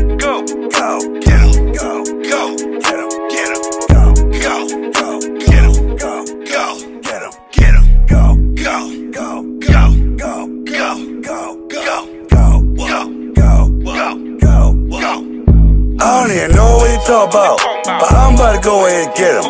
go, go, get him, go, go, get him, go, go, go, get him, go, go, get him, go, go, go, go, go, go, go, go, go, go. I don't even know what you talk about, but I'm about to go ahead and get him.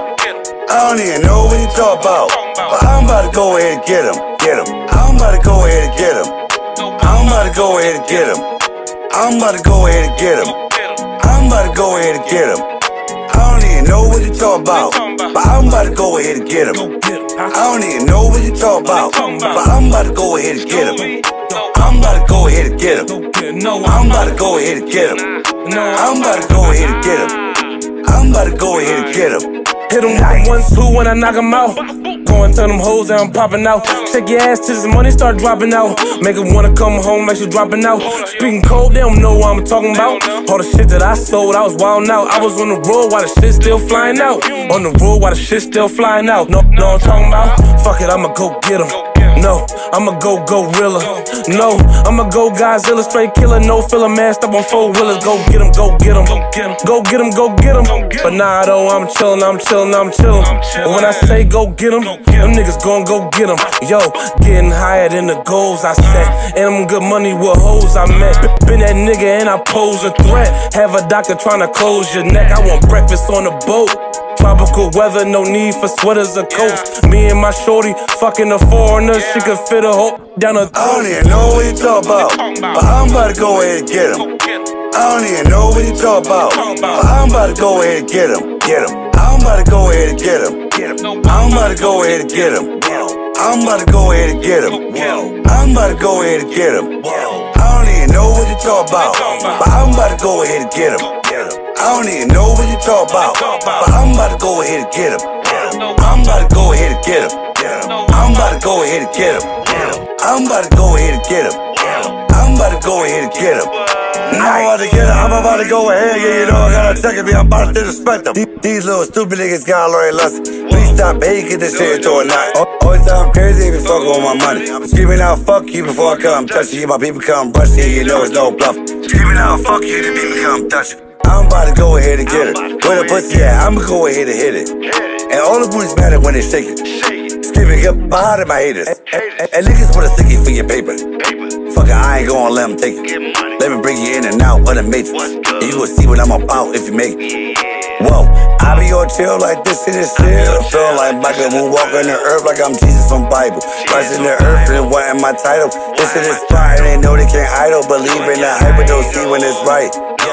I don't even know what you talk about, but I'm about to go ahead and get him, I'm about to go ahead and get him. I'm about to go ahead and get him. I'm about to go ahead and get him. I'm about to go ahead and get him. I don't even know what you talk about, but I'm about to go ahead and get him. I don't even know what you talk about, but I'm about to go ahead and get him. I'm about to go ahead and get him. I'm about to go ahead and get him. I'm about to go ahead and get him. I'm about to go ahead and get him. Hit him with 1, 2 when I knock him out. Going to them hoes and I'm popping out. Shake your ass till the money start dropping out. Make her wanna come home like she dropping out. Speaking cold, they don't know what I'm talking about. All the shit that I sold, I was wildin' out. I was on the road while the shit still flying out. On the road while the shit still flying out. No, I'm talking about. Fuck it, I'ma go get him. No, I'ma go gorilla. No, I'ma go Godzilla, straight killer, no filler, man. Stop on 4-wheelers, go get him, go get him, go get him, go get him. But nah, though, I'm chillin', I'm chillin', I'm chillin'. But when I say go get him, them niggas gon' go get him. Yo, getting higher than the goals I set, and them good money with hoes I met. Been that nigga and I pose a threat. Have a doctor tryna close your neck. I want breakfast on the boat. Tropical weather, no need for sweaters or coats. Me and my shorty fucking a foreigner. She could fit a hoe down her throat. I don't even know what you talk about, but I'm about to go ahead and get him. I don't even know what you talk about, but I'm about to go ahead and get him. I'm about to go ahead and get him. I'm about to go ahead and get him. I'm about to go ahead and get him. I'm about to go ahead and get him. I don't even know what you talk about, but I'm about to go ahead and get him. I don't even know what you talk about, but I'm about to go ahead and get him. I'm about to go ahead and get him. I'm about to go ahead and get him. I'm about to go ahead and get him. I'm about to go ahead and get him. I'm about to get him. I'm about to go ahead, yeah, you know I gotta check it, I'm about to disrespect them. These little stupid niggas got Lori Lust. Please stop hating, get this shit into a knot. Always time I'm crazy if you fuck with my money. Screaming out fuck you before I come touch you. My people come brush you, you know it's no bluff. Screaming out fuck you, the people come touch you. I'm about to go ahead and get it. Where the pussy at, I'ma go ahead and hit it. And all the booties matter when they shake it. Screaming up behind my haters. And niggas put a sticky for your paper. Fuck it, I ain't gonna let them take it. Let me bring you in and out of the matrix. And you gon' see what I'm about if you make it. Whoa, I be all chill like this shit is chill. Feel like Michael moonwalking the earth like I'm Jesus from Bible. Rising the earth and wanting my title. This shit is fire, they know they can't idle. Believe in the hype, but don't see when it's right.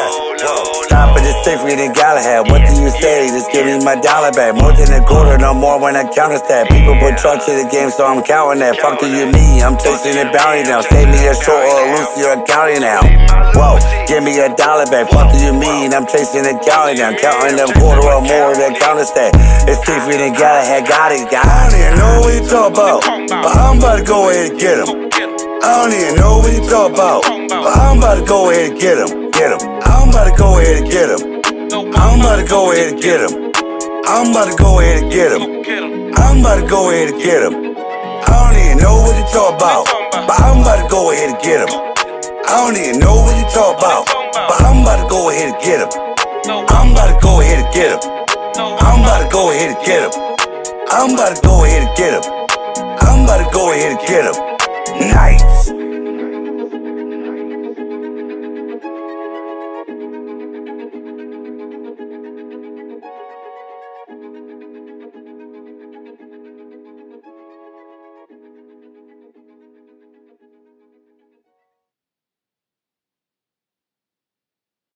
Stop it, it's safe, we didn't gotta have. What do you say? Just give me my dollar back. More than a quarter, no more when I count that. People put trust to the game, so I'm counting that. Fuck to you, me, I'm chasing the bounty now. Save me a short or a loose, you're accounting now. Whoa, give me $1 back. Fuck do you mean? I'm chasing the counting down. Counting them quarter or more than counter that. It's safe, we didn't gotta have, got it. I don't even know what you talk about, but I'm about to go ahead and get him. I don't even know what you talk about, but I'm about to go ahead and get him. I'm about to go ahead and get him. I'm about to go ahead and get him. I'm about to go ahead and get him. I'm about to go ahead and get him. I don't even know what you talk about, but I'm about to go ahead and get him. I don't even know what you talk about, but I'm about to go ahead and get him. I'm about to go ahead and get him. I'm about to go ahead and get him. I'm about to go ahead and get him. I'm about to go ahead and get him. Night.